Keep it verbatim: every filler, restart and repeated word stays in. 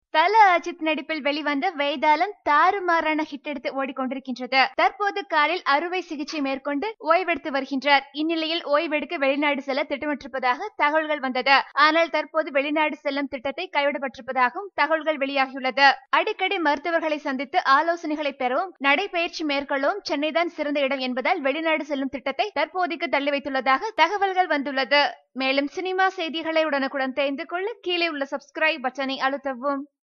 தல அஜித் நடிப்பில் வெளிவந்த வேதாளம் தாறுமாறான ஹிட் எடுத்து ஓடிக்கொண்டிருக்கின்றது. தற்போது காலில் அறுவை சிகிச்சை மேற்கொண்டு ஓய்வெடுத்து வருகின்றார். இந்நிலையில் ஓய்வெடுக்க வெளிநாடு செல்ல திட்டமிட்டிருப்பதாக தகவல்கள் வந்தது. ஆனால் தற்போது வெளிநாடு செல்லும் திட்டத்தை கைவிடப்பட்டிருப்பதாகவும் தகவல்கள் வெளியாகியுள்ளது. அடிக்கடி மருத்துவர்களை சந்தித்து ஆலோசனைகளை பெறவும் நடைபயிற்சி மேற்கொள்ளவும் சென்னைதான் சிறந்த இடம் என்பதால் வெளிநாடு செல்லும் திட்டத்தை தற்போதைக்கு தள்ளி வைத்துள்ளதாக தகவல்கள் வந்துள்ளது. மேலும் சினிமா செய்திகளை உடனுக்குடன் தெரிந்து கொள்ள கீழே உள்ள சப்ஸ்கிரைப் பட்டனை அழுத்தவும்.